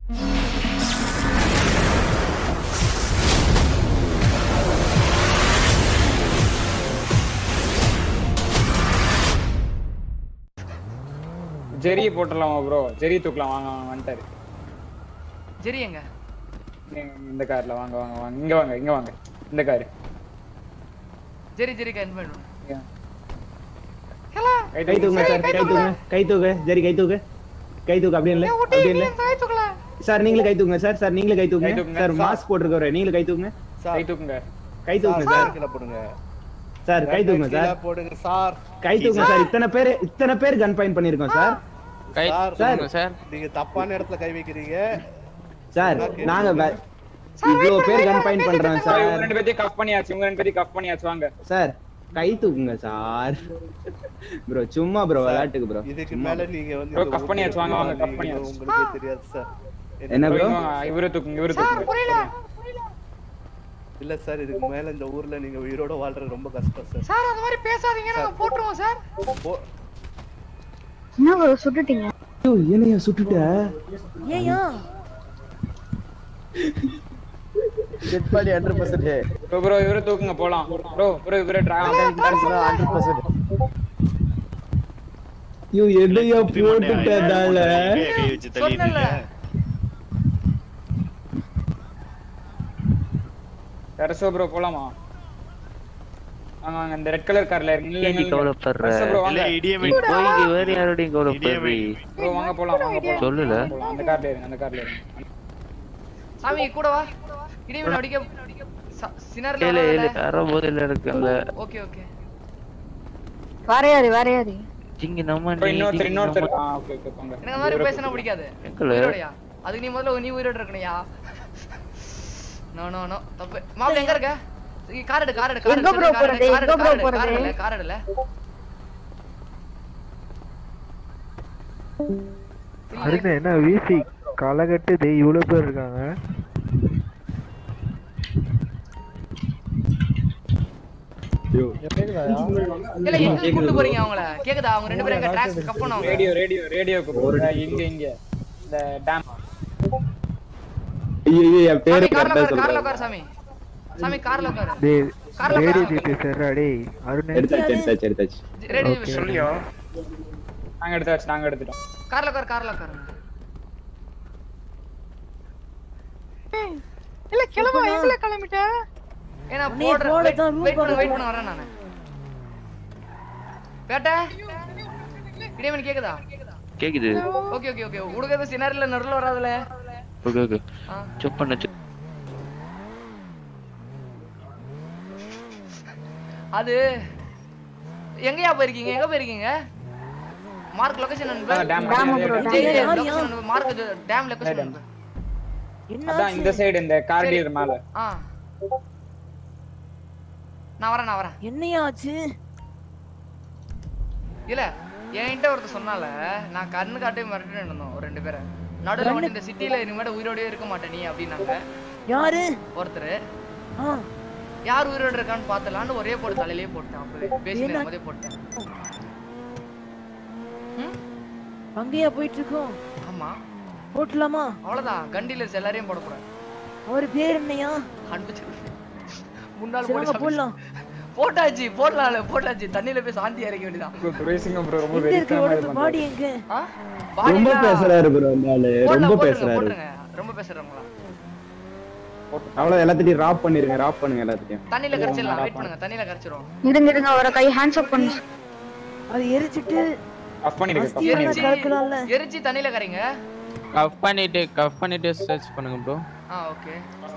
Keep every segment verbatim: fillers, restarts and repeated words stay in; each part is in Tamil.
ஜெரி போட்டுடலாமா ப்ரோ? ஜெரி தூக்கலாம் வாங்க வாங்க வந்துட்டாரு. ஜெரி எங்க? இந்த கார்ல வாங்க வாங்க வாங்க இங்க வாங்க இங்க வாங்க இந்த கார். ஜெரி ஜெரி கன்ஃபர்ம் பண்ணு. கை தூக்குங்க சார், கை தூக்குங்க, கை தூக்கு, ஜெரி கை தூக்கு. கை தூக்கு அப்படியே இல்ல, அப்படியே இல்ல. சார் நீங்களே கை தூக்குங்க சார், சார் நீங்களே கை தூக்குங்க. சார் மாஸ்க் போட்டுருக்கவரே நீங்களே கை தூக்குங்க. கை தூக்குங்க. கை தூக்குங்க சார். கீழ போடுங்க. சார் கை தூக்குங்க சார். கீழ போடுங்க சார். கை தூக்குங்க சார். இத்தனை பேர் இத்தனை பேர் கன் பாயிண்ட் பண்ணிருக்கோம் சார். கை தூக்குங்க சார். நீங்க தப்பான இடத்துல கை வைக்கிறீங்க. சார் நாங்க இவ்வளவு பேர் கன் பாயிண்ட் பண்றோம் சார். இவங்க ரெண்டு பேத்தையும் கஃப் பண்ணியாச்சு. இவங்க ரெண்டு பேத்தையும் கஃப் பண்ணியாச்சு வாங்க. சார் கை தூக்குங்க சார். ப்ரோ சும்மா ப்ரோ விளையாட்டுக்கு ப்ரோ. இதுக்கு மேல நீங்க வந்து ப்ரோ கஃப் பண்ணியாச்சு வாங்க வாங்க கஃப் பண்ணியாச்சு. உங்களுக்கு தெரியாது சார். என்ன ப்ரோ? இவரே தூக்குங்க இவரே தூக்குங்க. புரியல. இல்ல சார் இதுக்கு மேல இந்த ஊர்ல நீங்க உயிரோட வாழ்றது ரொம்ப கஷ்டம் சார். சார் அந்த மாதிரி பேசாதீங்க நாங்க போட்றோம் சார். என்ன ப்ரோ சுட்டுட்டீங்க? ஐயோ என்னையா சுட்டுட்ட? ஏயா? செட் பண்ணி நூறு சதவீதம். ப்ரோ ப்ரோ இவரே தூக்குங்க போலாம். ப்ரோ ப்ரோ இவரே டிராகன் நூறு சதவீதம். ஐயோ என்னையா போட்டுட்டதால கை வச்சு தள்ளிட்டீங்க. அரசோ ப்ரோ போலாமா? வாங்க வாங்க இந்த ரெட் கலர் கார்ல இருக்கீங்க. நீ கவலைப்படுற இல்ல இடியமே போய் வேற யாரோடையும் கவலைப்படுறீ? ப்ரோ வாங்க போலாம் வாங்க போலாம். சொல்லல அந்த கார்ல இருங்க அந்த கார்ல இருங்க. சாமி கூட வா. இடியமே அடிக்க சினர்ல இல்ல இல்ல யாரோ போதல இருக்கல. Okay okay. வேற யாரு வேற யாரு? இங்க நம்ம இன்னொருத்தர் இன்னொருத்தர் ஆ ஓகே ஓகே போங்க. எனக்கு அந்த மாதிரி பேசினா பிடிக்காது. உயிரோடயா? அதுக்கு நீ முதல்ல நீ உயிரோட இருக்கணும்யா. நோ நோ நோ தப்பு. மாப்ள எங்க இருக்க? கார் எடு கார் எடு கார் எடு. எங்க ப்ரோ போறது? எங்க ப்ரோ போறது? கார் எடு கார் எடுல. அருண் என்ன வீசி காலகட்டது இவ்வளவு பேர் இருக்காங்க. இல்ல எங்க கூட்டி போறீங்க அவங்கள? கேக்குதா? அவங்க ரெண்டு பேரும் எங்க ட்ராக் கப் பண்ணுவாங்க. ரேடியோ ரேடியோ ரேடியோக்கு போறா இங்க இங்க இந்த டாம். ஐயோ ஐயோ பேர் கார்ல கரெக்ட்டா கார்ல சொல்றேன். கார் சாமி. சாமி கார்ல கார். டேய் கார்ல ரேடியோ ஜிடி சர்ரா டேய் அருண் எடுத்தாச்சு எடுத்தாச்சு எடுத்தாச்சு. ரேடியோ சொல்லியோ. நாங்க எடுத்தாச்சு நாங்க எடுத்துட்டோம். கார்ல கார் கார்ல கார். இல்ல கிளம்பா எங்கல கிளம்பிட்ட? ஏனா போடுற வெயிட் பண்ணு வெயிட் பண்ண வரேன் நானு. பேட்ட இடியமன் கேக்குதா? கேக்குது. Okay okay okay. உடுகத சினாரில நடுல வராதல. Okay okay. செக் பண்ணு. அது எங்கயா போயிருக்கீங்க? எங்க போயிருக்கீங்க? மார்க் லொகேஷன் அனுப்பு. டாம் லொகேஷன் மார்க் டாம் லொகேஷன் அனுப்பு. அதான் இந்த சைடு இந்த கார்டியர் மேல. ஆ நான் வரேன் நான் வரேன். என்னையா ஆச்சு? இல்ல என்கிட்ட ஒருத்தர் சொன்னால நான் கண்ணு காட்டி மிரட்டிட்டு இருந்தோம் ஒரு ரெண்டு பேரை. நடுவுல வந்து இந்த சிட்டில இனிமேட்டு உயிரோடயே இருக்க மாட்டே நீ அப்படின்னாங்க. யாரு? ஒருத்தர். யார் உயிரோட இருக்கான்னு பார்த்தலான்னு ஒரே போட்டு தலையிலேயே போட்டேன். அப்பவே பேசின போதே போட்டேன். அங்கேயா போயிட்டு இருக்கோம்? ஆமா போட்டலாமா? அவ்வளவுதான். கண்டிலர்ஸ் எல்லாரையும் போட போறேன். ஒரு பேர் என்னையா? அனுப்பிச்சு முன்னால போய் போடலாம். போட்டாச்சு போடலாம்ல போட்டாச்சு. தண்ணியில போய் சாந்தி இறக்க வேண்டியதான். ரேசிங் ப்ரோ ரொம்ப வெறித்தனமா இருக்கு. பாடி எங்க? ரொம்ப பேசுறாரு ப்ரோ நாளே. ரொம்ப பேசுறாரு. போடுங்க. ரொம்ப பேசுறவங்களா? அவ்வளவு எல்லாத்தையும் ராப் பண்ணிருங்க. ராப் பண்ணுங்க எல்லாத்தையும். தண்ணியில கரைச்சிடலாம். வெயிட் பண்ணுங்க. தண்ணியில கரைச்சிரோம். இருங்க இருங்க ஒரு கை ஹேண்ட்ஸ் அப் பண்ணு. அது எரிச்சிட்டு கஃப் பண்ணிடுங்க. எரிச்சி எரிச்சி தண்ணியில கரைங்க. கஃப் பண்ணிட்டு கஃப் பண்ணிட்டு சர்ச் பண்ணுங்க ப்ரோ. ஆ ஓகே.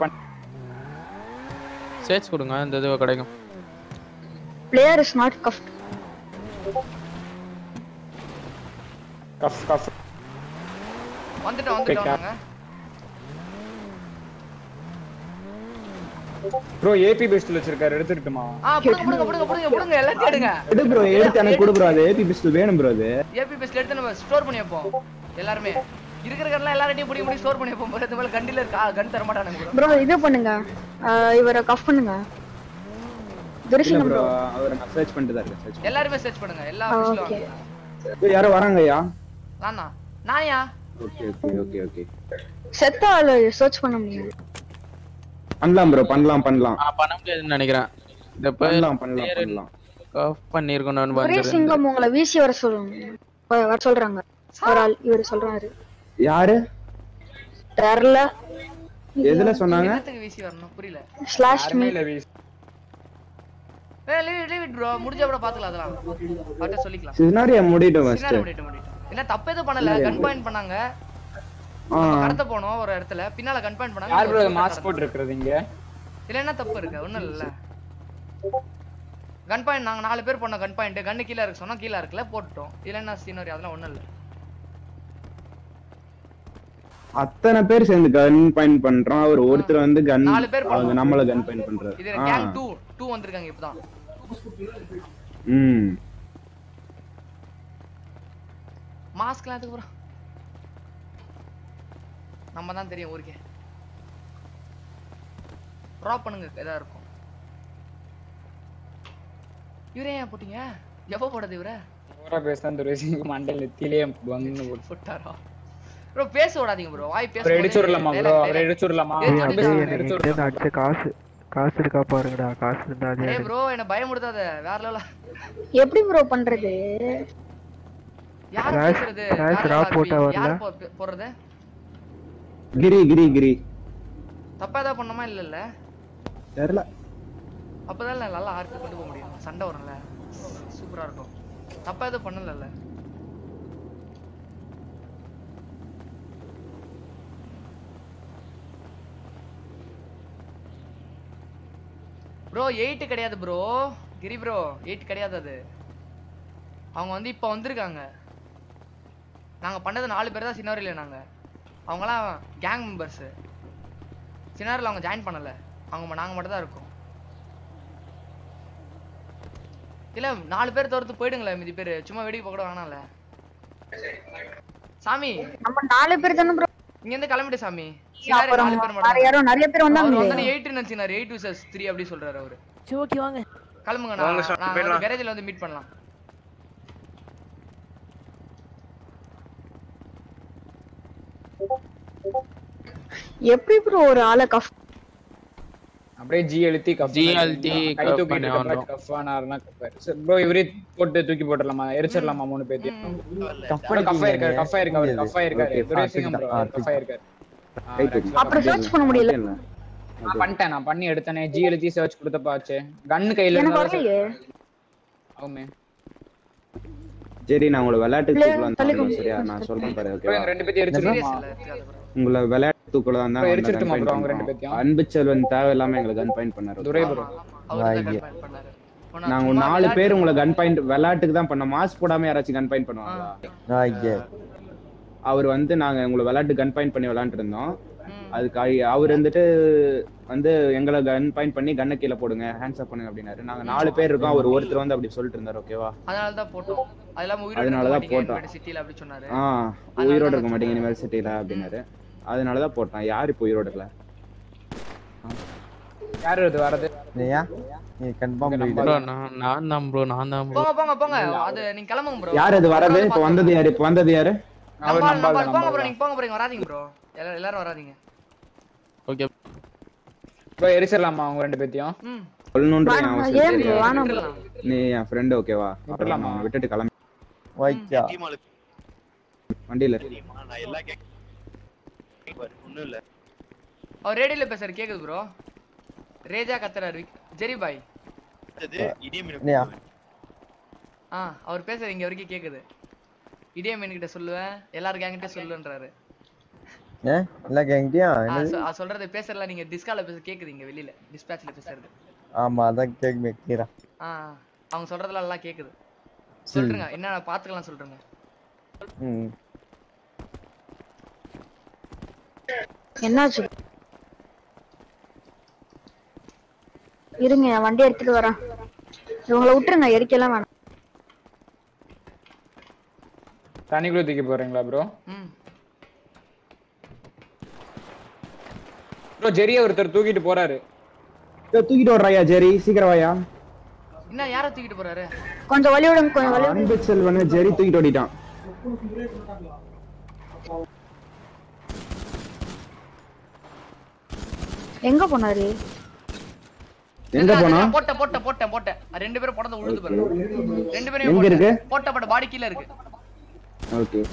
சர்ச் கொடுங்க அந்த இது கிடைக்கும். Player is not cuffed. Cuff cuff வந்துட்டோம் வந்துட்டோம் நாங்க. ப்ரோ ஏபி பெஸ்ட்ல வச்சிருக்காரு எடுத்துட்டுமா? ஆ புடுங்க புடுங்க புடுங்க புடுங்க புடுங்க எல்லாம் எடுங்க. எடு ப்ரோ எடுத்து எனக்கு கொடு ப்ரோ. அது ஏபி பெஸ்ட் வேணும் ப்ரோ. அது ஏபி பெஸ்ட்ல எடுத்து நம்ம ஸ்டோர் பண்ணி வைப்போம். எல்லாரும் இருக்கிற கரெல்லாம் எல்லாரையும் புடி புடி ஸ்டோர் பண்ணி வைப்போம். இந்த மேல கண்டில இருக்கா கன் தர மாட்டானுங்க ப்ரோ. ப்ரோ இது பண்ணுங்க. இவரை கஃப் பண்ணுங்க. துரிசிங்க ப்ரோ. அவரை நான் சர்ச் பண்ணிட்டு தான் இருக்கேன். சர்ச் எல்லாரும் சர்ச் பண்ணுங்க. எல்லா ஆபீஸ்ல வாங்க. யாரோ வராங்கயா? நானா? நாயா? ஓகே ஓகே ஓகே ஓகே செத்த ஆளு சர்ச் பண்ண முடியும். பண்ணலாம் ப்ரோ பண்ணலாம் பண்ணலாம். நான் பண்ண முடியாதுன்னு நினைக்கிறேன். இந்த பண்ணலாம் பண்ணலாம் பண்ணலாம். ஆஃப் பண்ணிருக்கணும் ஒரே சிங்கம் உங்களை வீசி வர சொல்லுங்க. வர சொல்றாங்க. ஒரு ஆள் இவர் சொல்றாரு. யாரு? தெரியல. எதுல சொன்னாங்க? என்னத்துக்கு வீசி வரணும் புரியல. Slash me. ஏய் லீவ் லீவ் இட் ப்ரோ. முடிஞ்ச அப்புறம் பாத்துக்கலாம் அதெல்லாம். பாட்ட சொல்லிக்கலாம். சினாரியா முடிட்டோம் ஃபர்ஸ்ட். சினாரியா முடிட்டோம் முடிட்டோம். இல்ல தப்பு எதுவும் பண்ணல. கன் பாயிண்ட் பண்ணாங்க. கடத்த போனோம் ஒரு இடத்துல. பின்னால கன் பாயிண்ட் பண்ணாங்க. யார் ப்ரோ மாஸ்க் போட்டு இருக்குறது இங்க? இல்ல என்ன தப்பு இருக்கு? ஒண்ணும் இல்ல. கன் பாயிண்ட் நாங்க நாலு பேர் போனோம் கன் பாயிண்ட். கன் கீழ இருக்கு சொன்னா கீழ இருக்குல போட்டுட்டோம். இல்ல என்ன சினாரியா அதெல்லாம் ஒண்ணும் இல்ல. அத்தனை பேர் சேர்ந்து கன் பாயிண்ட் பண்றோம். அவர் ஒருத்தர் வந்து கன் நாலு பேர் அவங்க நம்மள கன் பாயிண்ட் பண்றாரு. இது கேங் டூ டூ வந்திருக்காங்க இப்பதான். ம் மாஸ்க்லாம் எதுக்கு ப்ரோ? நம்ம தான் தெரியும் ஊருக்கே. டிராப் பண்ணுங்க ஏதா இருக்கும். இவரே ஏன் போட்டீங்க? எப்போ போடுறது இவரே? ஓரா பேசாம துரேசிங்க மண்டல நெத்திலே வங்கு போட்டாரா? ப்ரோ பேச விடாதீங்க ப்ரோ. வாய் பேச. ப்ரோ எடுச்சுறலாமா ப்ரோ? அவரை எடுச்சுறலாமா? அடிச்ச காசு காசு இருக்கா பாருங்கடா. காசு இருந்தா அது. ஏய் ப்ரோ என்ன பயமுடுத்தாத. வேற லெவல். எப்படி ப்ரோ பண்றது? யார் பேசுறது? கிராஷ் ராப் போட்டா வரல. யார் போறது? கிரி கிரி கிரி. தப்பா ஏதா பண்ணோமா இல்ல இல்ல? தெரியல. அப்பதான் நல்லா ஆர்க்கு கொண்டு போக முடியும். சண்டை வரும்ல. சூப்பரா இருக்கும். தப்பா ஏதோ பண்ணல இல்ல? ப்ரோ எயிட் கிடையாது ப்ரோ. கிரி ப்ரோ எயிட் கிடையாது அது. அவங்க வந்து இப்போ வந்திருக்காங்க. நாங்க பண்ணது நாலு பேர் தான் சினாரியில. நாங்க அவங்கலாம் கேங் மெம்பர்ஸ். சினாரியில அவங்க ஜாயின் பண்ணல. அவங்க நாங்க மட்டும் தான் இருக்கோம். இல்ல நாலு பேர் தவிர்த்து போயிடுங்களே மீதி பேர். சும்மா வேடிக்கை பார்க்க கூட வேணாம்ல சாமி. நம்ம நாலு பேர் தான ப்ரோ. இங்க இருந்து கிளம்பிடு சாமி. சினாரி நாலு பேர் மட்டும். வேற யாரோ நிறைய பேர் வந்தாங்க. அவர் வந்து எயிட் நினைச்சினாரு. எயிட் vs த்ரீ அப்படி சொல்றாரு அவரு. சரி ஓகே வாங்க. கிளம்புங்க. நான் நான் கேரேஜ்ல வந்து மீட் பண்ணலாம். எப்படி ப்ரோ ஒரு ஆளை கஃப் அப்படியே ஜி எழுத்தி கஃப் ஜி எழுத்தி கை தூக்கி கஃப் ஆனார்னா கஃப். ப்ரோ இவரே போட்டு தூக்கி போட்டுறலாமா? எரிச்சிரலாமா மூணு பேத்தையும்? கஃப் கஃப் ஆயிருக்காரு. கஃப் ஆயிருக்காரு. கஃப் ஆயிருக்காரு. துரேசிங்க ப்ரோ கஃப் ஆயிருக்காரு. அப்புறம் சர்ச் பண்ண முடியல. நான் பண்ணிட்டேன். நான் பண்ணி எடுத்தனே. G எழுத்தி search கொடுத்தப்பாச்சு. கன் கையில எனக்கு இருந்தா வரலையே. ஆமே சரி நான் உங்களை விளையாட்டுக்கு தூக்கலாம் தான். சரியா நான் சொல்றேன் பாரு. ஓகே ப்ரோ ரெண்டு பேத்தையும் எரிச்சிரலாமா? உங்களை விளையாட்டு தூக்கலாம் தான். எரிச்சிரட்டுமா ப்ரோ அவங்க ரெண்டு பேத்தையும்? அன்பு செல்வன் தேவையில்லாம எங்களுக்கு கன் பாயிண்ட் பண்ணாரு. துரை ப்ரோ நாங்க நாலு பேர் உங்களை கன் பாயிண்ட் விளையாட்டுக்கு தான் பண்ணோம். மாஸ்க் போடாம யாராச்சும் கன் பாயிண்ட் பண்ணுவாங்களா? அவர் வந்து நாங்க உங்களை விளையாட்டு கன் பாயிண்ட் பண்ணி விளையாண்டு இருந்தோம். அதுக்கு அவர் வந்துட்டு வந்து எங்களை கன் பாயிண்ட் பண்ணி கண்ணை கீழே போடுங்க ஹேண்ட்ஸ் அப் பண்ணுங்க அப்படின்னாரு. நாங்க நாலு பேர் இருக்கோம். அவர் ஒருத்தர் வந்து அப்படி சொல்லிட்டு இருந்தாரு. ஓகேவா? அதனால தான் போட்டோம். அதெல்லாம் உயிரோட அதனால தான் போட்டோம். சிட்டில அப்படி சொன்னாரு. ஆ உயிரோட இருக்க மாட்டீங்க யுனிவர்சிட்டில அப்படினாரு. அதனால தான் போட்டோம். யார் இப்போ உயிரோட இல்ல? யார் இது வரது? நீயா? நீ கன்ஃபார்ம் ப்ரோ நான் நான் தான் ப்ரோ. நான் தான் ப்ரோ. போங்க போங்க போங்க. அது நீங்க கிளம்புங்க ப்ரோ. யார் அது வரது? இப்போ வந்தது யார்? இப்போ வந்தது யார்? அவர் நம்பர் போங்க ப்ரோ. நீங்க போங்க ப்ரோ. வராதீங்க ப்ரோ. எல்லாரும் எல்லாரும் வராதீங்க. ஓகே ப்ரோ எரிச்சிரலாமா அவங்க ரெண்டு பேத்தையும்? ம் சொல்லணும்ன்ற அவசியம் ஏன் ப்ரோ வாணா ப்ரோ. நீ என் ஃப்ரெண்ட் ஓகேவா? விட்டுறலாமா? விட்டுட்டு கிளம்பி ஓகே வண்டியில நான் எல்லா கேக் ஒண்ணும் இல்ல. அவர் ரேடியோல பேசுற கேக்குது ப்ரோ. ரேஜா கத்தறாரு. ஜெரி பாய் அது இடியமினு. ஆ அவர் பேசுறது இங்க வரைக்கும் கேக்குது. இடியமின் கிட்ட சொல்லுவேன். எல்லார் கேங் கிட்ட சொல்லுன்றாரு. ஏ எல்லா கேங்டியா? நான் சொல்றது பேசறல நீங்க டிஸ்கால பேச கேக்குதுங்க வெளியில. டிஸ்பாட்ச்ல பேசுறது. ஆமா அதான் கேக் மேக்கீரா. ஆ அவங்க சொல்றதெல்லாம் எல்லாம் கேக்குது. சொல்லுங்க என்ன பாத்துக்கலாம் சொல்றேங்க. ம் என்னாச்சு? இருங்க வண்டி எடுத்துட்டு வரேன். இவங்களை விட்டுருங்க. எரிக்கலாம் வேணாம். தண்ணிக்குள்ள தூக்கி போறீங்களா ப்ரோ? ம் ப்ரோ ஜெரிய ஒருத்தர் தூக்கிட்டு போறாரு. தூக்கிட்டு வர்றாயா ஜெரி? சீக்கிரம் வாயா. என்ன யார தூக்கிட்டு போறாரு? கொஞ்சம் வலி விடுங்க. கொஞ்சம் வலி. அன்பு செல்வனை ஜெரி தூக்கிட்டு ஓடிட்டான். எங்க போனாரு? எங்க போனா? போட்ட போட்ட போட்ட போட்ட ரெண்டு பேரும் போடத உழுது பாருங்க. ரெண்டு பேரும் எங்க இருக்கு? போட்ட போட்ட பாடி கீழ இருக்கு. ஓகே.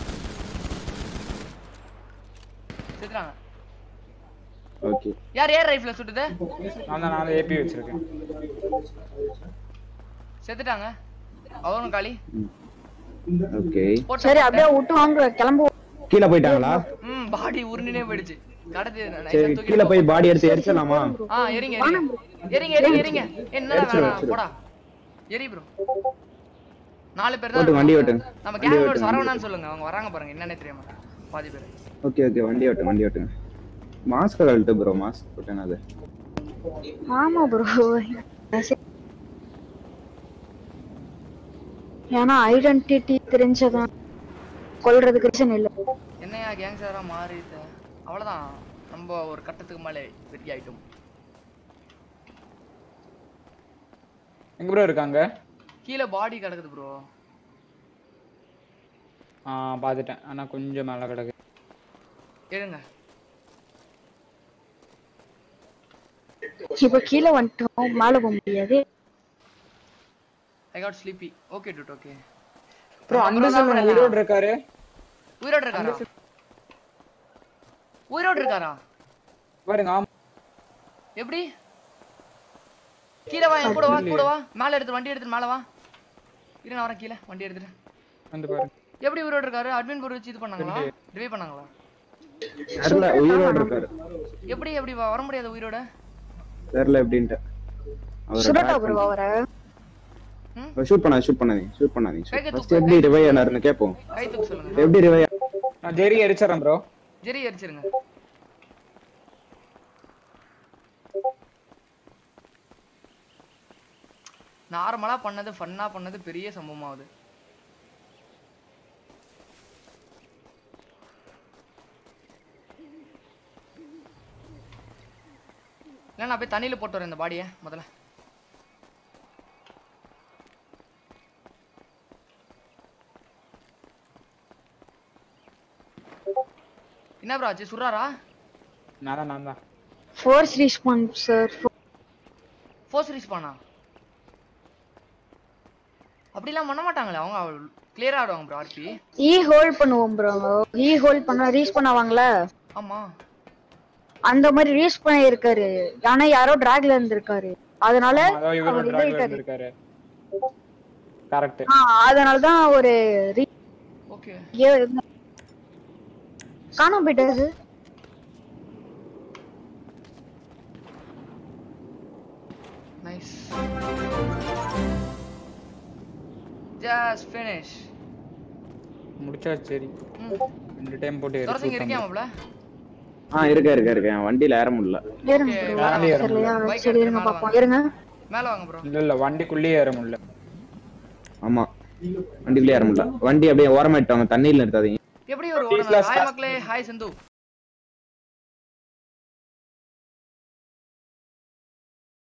செத்துறாங்க. ஓகே. யார் ஏர் ரைஃபிள்ல சுட்டுது? நான் தான் நான் ஏபி வச்சிருக்கேன். செத்துட்டாங்க. அவனும் காலி. ஓகே. சரி அப்படியே விட்டு வாங்க கிளம்பு. கீழ போயிட்டாங்களா? ம் பாடி உருண்டினே போயிடுச்சு. கடத்து சரி கீழ போய் பாடி எடுத்து எரிச்சலாமா? ஆ எரிங்க எரிங்க. எரிங்க எரிங்க எரிங்க. என்னடா வேணாம் போடா. எரி ப்ரோ. நாலு பேர் தான். வண்டி ஓட்டுங்க. நம்ம கேங்கோட சரவணான்னு சொல்லுங்க. அவங்க வராங்க பாருங்க என்னன்னே தெரியாம. பாதி பேர். ஓகே ஓகே வண்டி ஓட்டுங்க வண்டி ஓட்டுங்க. மாஸ்க் கழட்டு ப்ரோ மாஸ்க் போட்டேன் அது. ஆமா ப்ரோ. ஏன்னா ஐடென்டிட்டி தெரிஞ்சதான் கொல்றதுக்கு ரீசன் இல்ல. என்னையா கேங்ஸ்டரா மாறிட்ட? அவ்வளவுதான். நம்ம ஒரு கட்டத்துக்கு மேலே வெட்டி ஆயிட்டோம். எங்க ப்ரோ இருக்காங்க? கீழ பாடி கிடக்குது ப்ரோ. ஆ பாத்துட்டேன். ஆனா கொஞ்சம் மேல கிடக்கு. ஏறுங்க. இப்ப கீழ வந்துட்டோம் மேல போக முடியாது. I got sleepy. Okay dude okay. Bro அந்த சைடுல உயிரோட இருக்காரு. உயிரோட இருக்காரா? உயிரோட இருக்காரா? பாருங்க ஆமா. எப்படி? கீழ வா என் கூட வா கூட வா. மேல எடுத்து வண்டி எடுத்து மேல வா. இரு நான் வரேன் கீழ வண்டி எடுத்துட்டு. வந்து பாருங்க. எப்படி உயிரோட இருக்காரு? அட்மின் போர் வச்சு இது பண்ணாங்களா? ரிவைவ் பண்ணாங்களா? தெரியல உயிரோட இருக்காரு. எப்படி எப்படி வர முடியாது உயிரோட? தெரியல எப்படின்ட்டு. சுடட்டா ப்ரோ அவரை. ஷூட் பண்ணாதீங்க ஷூட் பண்ணாதீங்க ஷூட் பண்ணாதீங்க. ஃபர்ஸ்ட் எப்படி ரிவைவ் ஆனாருன்னு கேப்போம். கை தூக்கு சொல்லுங்க. எப்படி ரிவைவ்? நான் ஜெரி எரிச்சறேன் ப்ரோ. ஜெரி எரிச்சிருங்க. நார்மலா பண்ணது ஃபன்னா பண்ணது பெரிய சம்பவமாவுது. இல்ல நான் போய் தண்ணியில போட்டு வரேன் இந்த பாடியை முதல்ல. என்ன ப்ரோ ஆச்சு? சுறாரா? நான் தான் நான் தான். Force respawn sir. ஃபோர்ஸ் ரெஸ்பானா? அப்படிலாம் பண்ண மாட்டாங்களே அவங்க. கிளியரா ஆடுவாங்க ப்ரோ ஆர்பி. ஈ ஹோல்ட் பண்ணுவோம் ப்ரோ. ஈ ஹோல்ட் பண்ணா ரீஸ் பண்ணுவாங்கல. ஆமா. அந்த மாதிரி ரீஸ் பண்ணி இருக்காரு. ஆனா யாரோ டிராக்ல இருந்திருக்காரு. அதனால இவரோ டிராக்ல இருந்திருக்காரு. கரெக்ட். ஆ அதனால தான் ஒரு ஓகே. காணோம் போயிட்டாரு. நைஸ். Just finish. முடிச்சா சரி. ரெண்டு டைம் போட்டு ஏறு. தரசிங்க இருக்கேன் மாப்ள. ஆ இருக்க இருக்க இருக்க வண்டில ஏற முடியல. ஏறுங்க ப்ரோ. சரி இருங்க பாப்போம். இருங்க. மேல வாங்க ப்ரோ. இல்ல இல்ல வண்டிக்குள்ளே ஏற முடியல. ஆமா. வண்டிக்குள்ளே ஏற முடியல. வண்டி அப்படியே ஓரமா இட்டாங்க தண்ணியில நிறுத்தாதீங்க. எப்படி ஒரு ஓடலாம்? ஹாய் மக்களே. ஹாய் சந்து.